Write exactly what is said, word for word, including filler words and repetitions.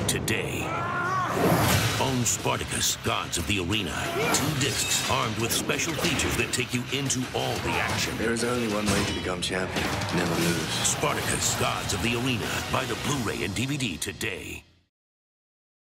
today. Own Spartacus, Gods of the Arena. Two discs armed with special features that take you into all the action. There is only one way to become champion. Never lose. Spartacus, Gods of the Arena. Buy the Blu-ray and D V D today.